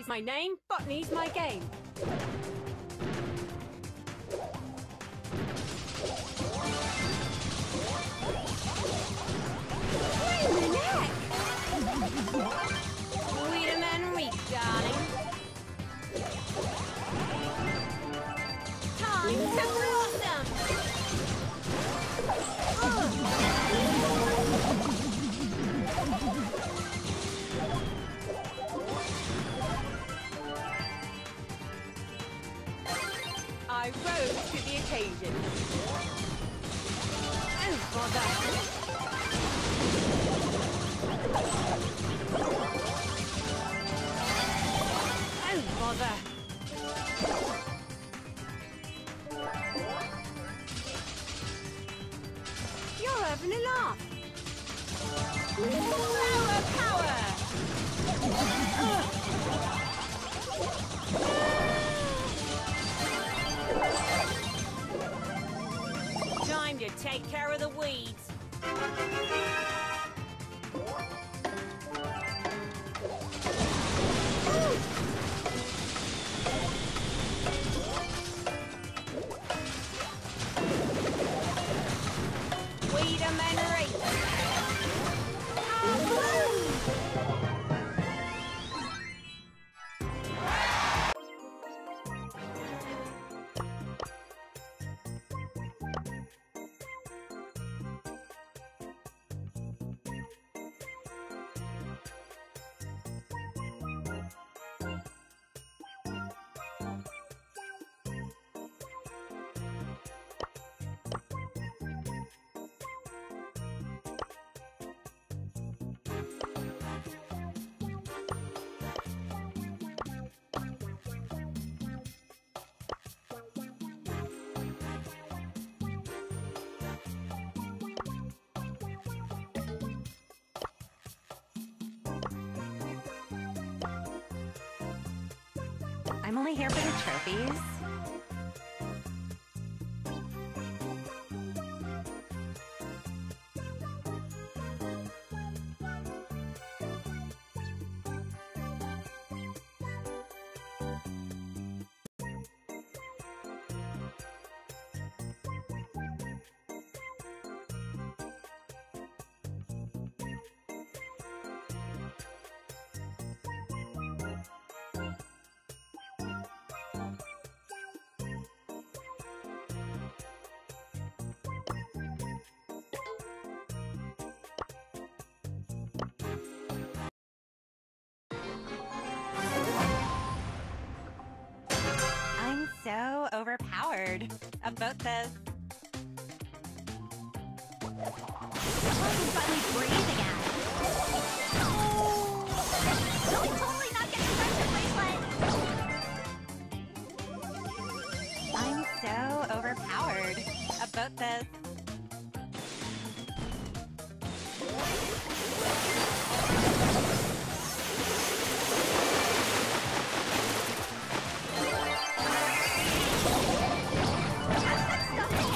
is my name, botany's my game. Wait the neck! Wiedemann weak, darling. Time to blossom! I rose to the occasion. Oh, bother! Oh, bother! You're having a laugh. Flower power! Time to take care of the weeds. Wiedemann race. I'm only here for the trophies. So overpowered. A boat says. I can finally breathe again. Oh! Really totally not getting the bracelet. I'm so overpowered. A boat says. Stop it!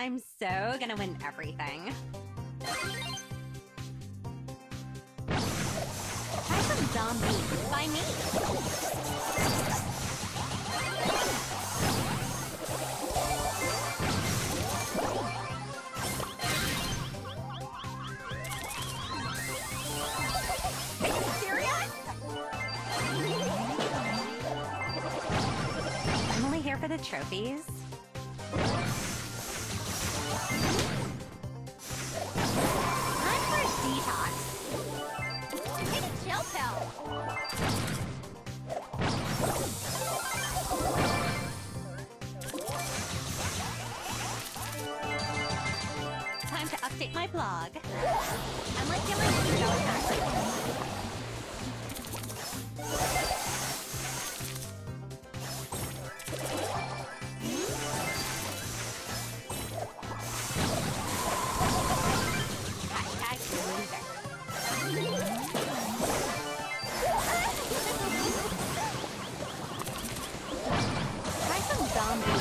I'm so gonna win everything. Try some zombies by me. Are you serious? I'm only here for the trophies. Time for a detox. Take a chill pill. Time to update my blog. I'm like feeling so happy. Hashtag loser. Try some zombies.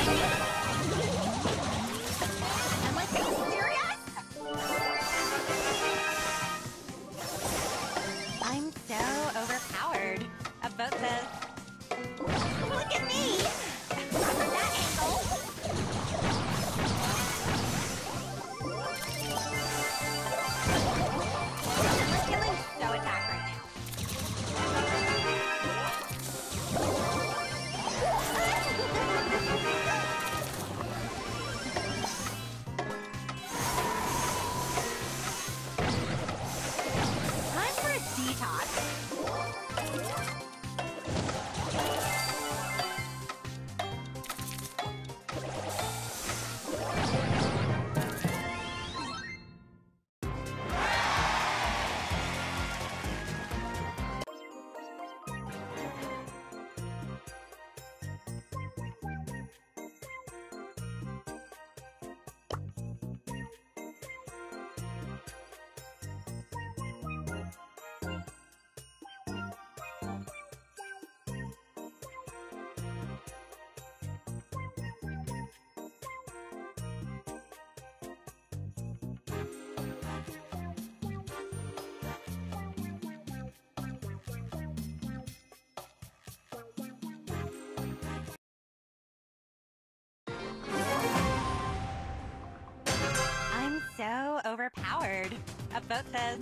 I'm like, are you serious? I'm so overpowered. A vote says, look at me! From that angle. I'm like feeling so attacked right now. Time for a detox. I'm so overpowered. A vote says,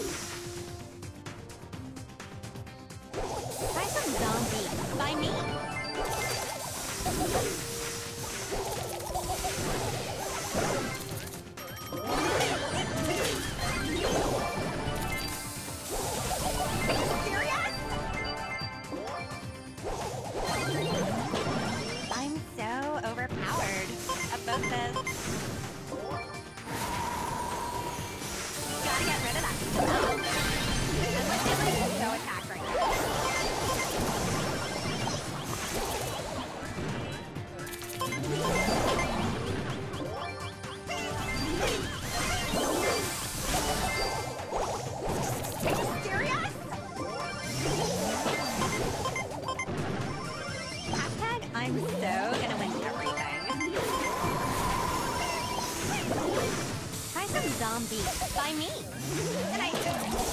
try some zombies by me. Are you serious? I'm so overpowered. A vote says, gotta get rid of that stuff. I'm like feeling so attacked right now. Are you serious? Hashtag I'm so gonna win everything. Try some zombies by me. And I